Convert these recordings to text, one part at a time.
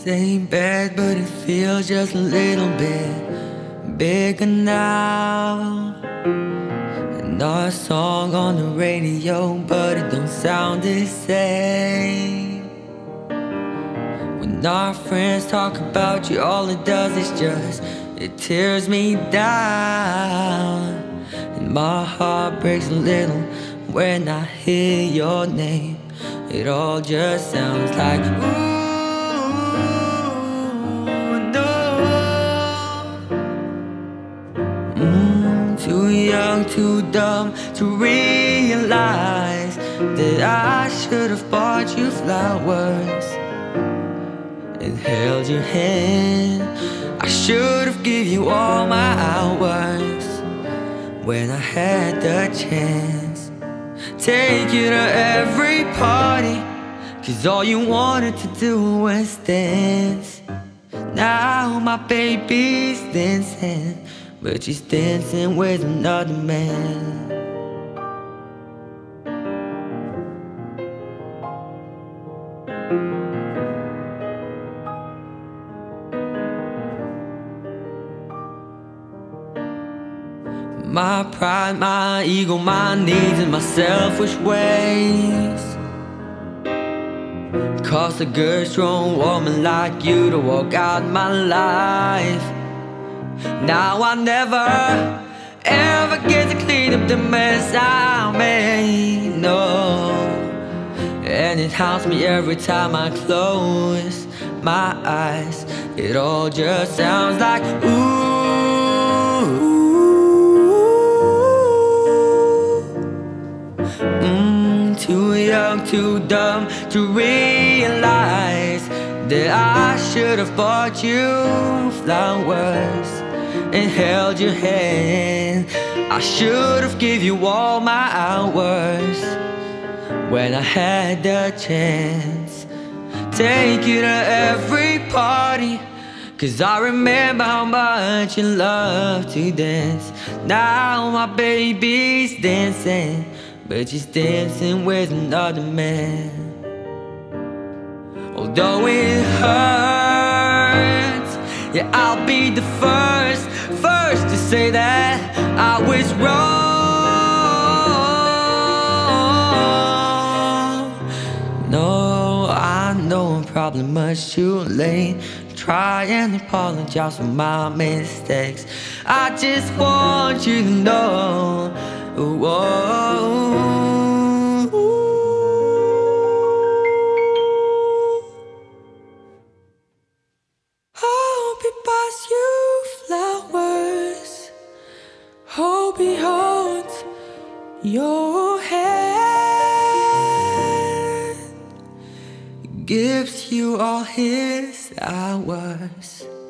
Same bed, but it feels just a little bit bigger now. Another song on the radio, but it don't sound the same. When our friends talk about you, all it does is just, it tears me down. And my heart breaks a little when I hear your name. It all just sounds like ooh. Too young, too dumb to realize that I should have bought you flowers and held your hand. I should have given you all my hours when I had the chance. Take you to every party, 'cause all you wanted to do was dance. Now my baby's dancing, but she's dancing with another man. My pride, my ego, my needs, and my selfish ways caused a good, strong woman like you to walk out my life. Now I never, ever get to clean up the mess I made, no. And it haunts me every time I close my eyes. It all just sounds like ooh. Too young, too dumb to realize that I should have bought you flowers and held your hand. I should have given you all my hours when I had the chance. Take you to every party, 'cause I remember how much you love to dance. Now my baby's dancing, but she's dancing with another man. Although it hurts, yeah, I'll be the first to say that I was wrong. No, I know I'm probably much too late. Try and apologize for my mistakes. I just want you to know, hope he buys you flowers, hope he holds your hand, gives you all his hours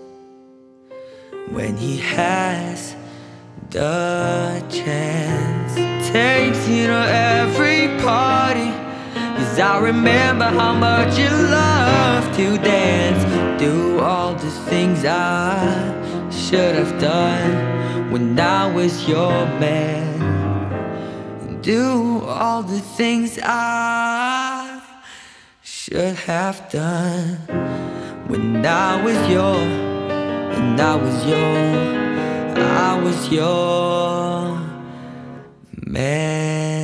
when he has the chance. Takes you to every party, 'cause I remember how much you love to dance. Do all the things I should have done when I was your man. Do all the things I should have done when I was your, and I was your man.